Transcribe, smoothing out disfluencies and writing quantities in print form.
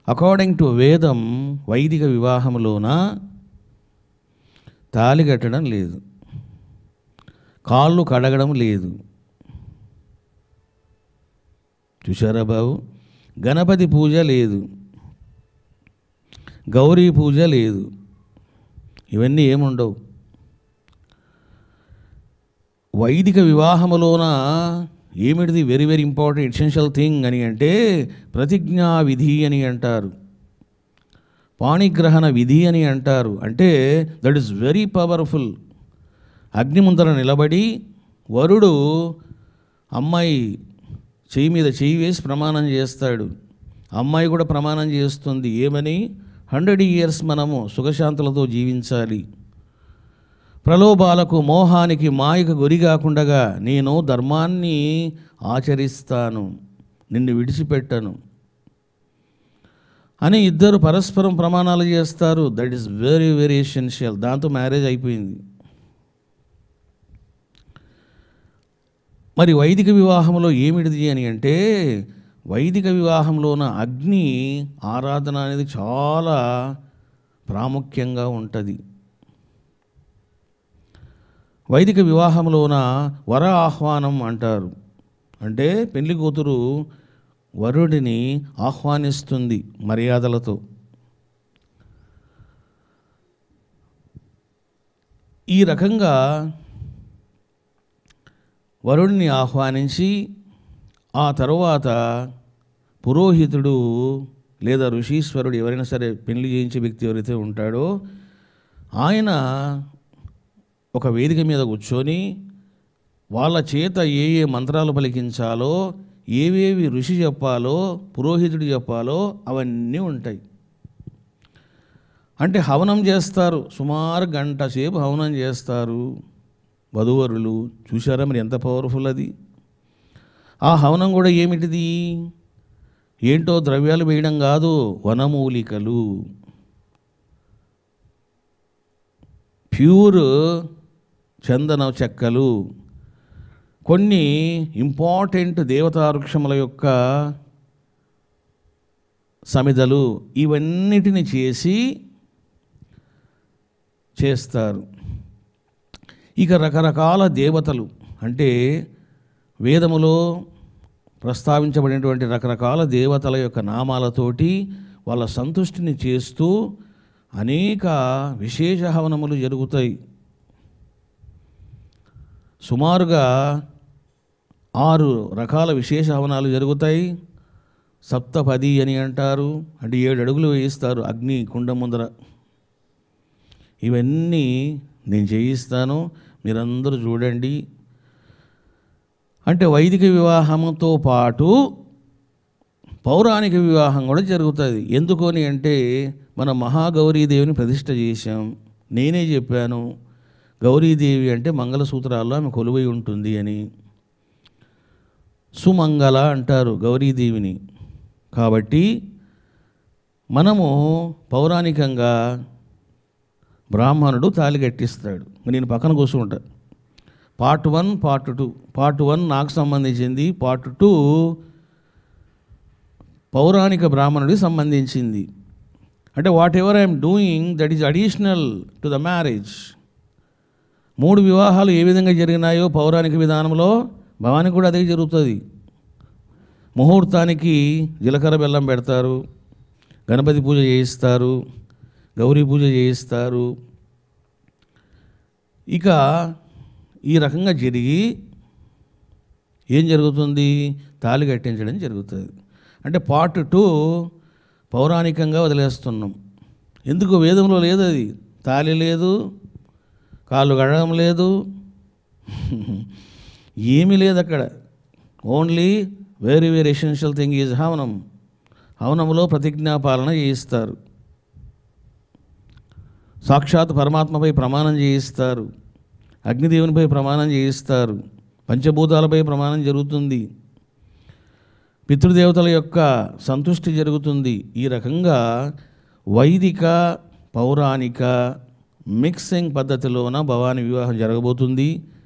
According to వేదం వైదిక వివాహంలోన తాళి కట్టడం లేదు, కాళ్ళు కడగడం లేదు. చూశారా బాబు? గణపతి పూజ లేదు, గౌరీ పూజ లేదు, ఇవన్నీ ఏముండవు. వైదిక వివాహములోన ఏమిటిది very very important essential thing అని అంటే ప్రతిజ్ఞా విధి అని అంటారు, పాణిగ్రహణ విధి అని అంటారు. అంటే దట్ ఈస్ వెరీ పవర్ఫుల్. అగ్ని ముందర నిలబడి వరుడు అమ్మాయి చెయ్యి మీద చెయ్యి వేసి ప్రమాణం చేస్తాడు, అమ్మాయి కూడా ప్రమాణం చేస్తుంది. ఏమని? 100 years మనము సుఖశాంతులతో జీవించాలి, ప్రలోభాలకు మోహానికి మాయకు గురి కాకుండా నేను ధర్మాన్ని ఆచరిస్తాను, నిన్ను విడిచిపెట్టను అని ఇద్దరు పరస్పరం ప్రమాణాలు చేస్తారు. That is very very essential. దాంతో మ్యారేజ్ అయిపోయింది. మరి వైదిక వివాహంలో ఏమిటిది అని అంటే వైదిక వివాహంలోన అగ్ని ఆరాధన అనేది చాలా ప్రాముఖ్యంగా ఉంటుంది. వైదిక వివాహంలోన వర ఆహ్వానం అంటారు. అంటే పెళ్లి కూతురు వరుడిని ఆహ్వానిస్తుంది మర్యాదలతో. ఈ రకంగా వరుడిని ఆహ్వానించి ఆ తరువాత పురోహితుడు లేదా ఋషీశ్వరుడు ఎవరైనా సరే పెళ్లి చేయించే వ్యక్తి ఎవరైతే ఉంటాడో ఆయన ఒక వేదిక మీద కూర్చొని వాళ్ళ చేత ఏ ఏ మంత్రాలు పలికించాలో, ఏవేవి ఋషి చెప్పాలో, పురోహితుడు చెప్పాలో అవన్నీ ఉంటాయి. అంటే హవనం చేస్తారు, సుమారు గంట సేపు హవనం చేస్తారు వధూవరులు. చూశారా మరి ఎంత పవర్ఫుల్ అది? ఆ హవనం కూడా ఏమిటిది? ఏంటో ద్రవ్యాలు వేయడం కాదు, వనమూలికలు, ప్యూర్ చందన చెక్కలు, కొన్ని ఇంపార్టెంట్ దేవతా వృక్షముల యొక్క సమిధలు, ఇవన్నిటిని చేస్తారు. ఇక రకరకాల దేవతలు అంటే వేదములో ప్రస్తావించబడినటువంటి రకరకాల దేవతల యొక్క నామాలతోటి వాళ్ళ సంతుష్టిని చేస్తూ అనేక విశేష హవనములు జరుగుతాయి. సుమారుగా 6 రకాల విశేష హవనాలు జరుగుతాయి. సప్తపది అని అంటారు. అంటే 7 అడుగులు వేయిస్తారు అగ్ని కుండ ముందర. ఇవన్నీ నేను చేయిస్తాను, మీరందరూ చూడండి. అంటే వైదిక వివాహంతో పాటు పౌరాణిక వివాహం కూడా జరుగుతుంది. ఎందుకని అంటే మన మహాగౌరీదేవిని ప్రతిష్ఠ చేశాం. నేనే చెప్పాను గౌరీదేవి అంటే మంగళసూత్రాల్లో ఆమె కొలువై ఉంటుంది అని. సుమంగళ అంటారు గౌరీదేవిని. కాబట్టి మనము పౌరాణికంగా బ్రాహ్మణుడు తాళి కట్టిస్తాడు, నేను పక్కన కూర్చుంటా. Part 1 part 2. పార్ట్ 1 నాకు సంబంధించింది, పార్ట్ 2 పౌరాణిక బ్రాహ్మణుడికి సంబంధించింది. అంటే whatever I'm doing that is additional to the marriage. 3 వివాహాలు ఏ విధంగా జరిగినాయో పౌరాణిక విధానంలో భవాని కూడా అదే జరుగుతుంది. ముహూర్తానికి జీలకర్ర బెల్లం పెడతారు, గణపతి పూజ చేయిస్తారు, గౌరీ పూజ చేయిస్తారు. ఇక ఈ రకంగా జరిగి ఏం జరుగుతుంది? తాళి కట్టించడం జరుగుతుంది. అంటే పార్ట్ 2 పౌరాణికంగా వదిలేస్తున్నాం. ఎందుకు? వేదంలో లేదు అది. తాళి లేదు, కాళ్ళు కడగడం లేదు, ఏమీ లేదు అక్కడ. Only very very essential thing is హవనం. హవనంలో ప్రతిజ్ఞాపాలన చేయిస్తారు, సాక్షాత్ పరమాత్మపై ప్రమాణం చేయిస్తారు, అగ్నిదేవునిపై ప్రమాణం చేయిస్తారు, పంచభూతాలపై ప్రమాణం జరుగుతుంది, పితృదేవతల యొక్క సంతుష్టి జరుగుతుంది. ఈ రకంగా వైదిక పౌరాణిక మిక్సింగ్ పద్ధతిలోన భవాని వివాహం జరగబోతుంది.